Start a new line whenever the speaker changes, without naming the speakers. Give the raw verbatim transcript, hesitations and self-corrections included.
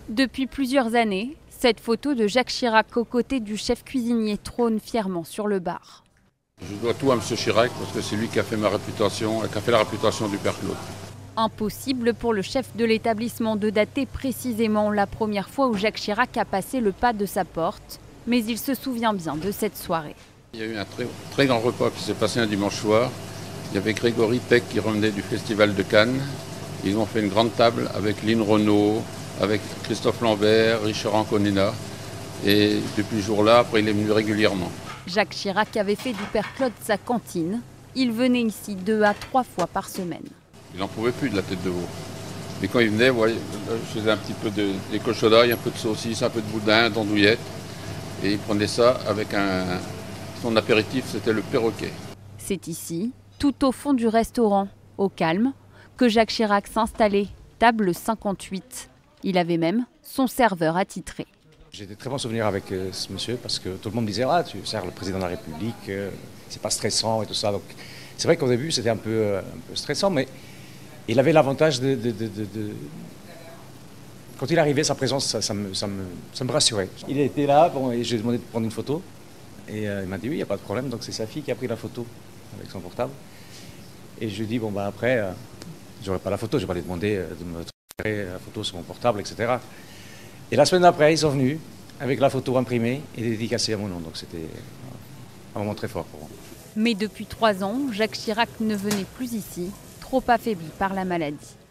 Depuis plusieurs années, cette photo de Jacques Chirac aux côtés du chef cuisinier trône fièrement sur le bar.
Je dois tout à M. Chirac parce que c'est lui qui a fait ma réputation, qui a fait la réputation du Père Claude.
Impossible pour le chef de l'établissement de dater précisément la première fois où Jacques Chirac a passé le pas de sa porte, mais il se souvient bien de cette soirée.
Il y a eu un très, très grand repas qui s'est passé un dimanche soir. Il y avait Grégory Peck qui revenait du Festival de Cannes. Ils ont fait une grande table avec Lynn Renaud, avec Christophe Lambert, Richard Anconina. Et depuis ce jour-là, après, il est venu régulièrement.
Jacques Chirac avait fait du Père Claude sa cantine. Il venait ici deux à trois fois par semaine.
Il n'en pouvait plus de la tête de veau. Mais quand il venait, vous voyez, je faisais un petit peu de, des cochonailles, un peu de saucisse, un peu de boudin, d'andouillette. Et il prenait ça avec un... Son apéritif, c'était le perroquet.
C'est ici, tout au fond du restaurant, au calme, que Jacques Chirac s'installait, table cinquante-huit. Il avait même son serveur attitré.
J'ai des très bons souvenirs avec euh, ce monsieur parce que tout le monde me disait « Ah, tu sers le président de la République, euh, c'est pas stressant et tout ça ». Donc c'est vrai qu'au début, c'était un peu, euh, un peu stressant, mais il avait l'avantage de, de, de, de, de... Quand il arrivait, sa présence, ça, ça, me, ça, me, ça me rassurait. Il était là, bon, et j'ai demandé de prendre une photo. Et euh, il m'a dit oui, il n'y a pas de problème. Donc c'est sa fille qui a pris la photo avec son portable. Et je lui ai dit, bon, bah après, euh, j'aurais pas la photo, je vais pas lui demander euh, de me transférer la photo sur mon portable, et cetera. Et la semaine d'après, ils sont venus avec la photo imprimée et dédicacée à mon nom. Donc c'était un moment très fort pour moi.
Mais depuis trois ans, Jacques Chirac ne venait plus ici, trop affaibli par la maladie.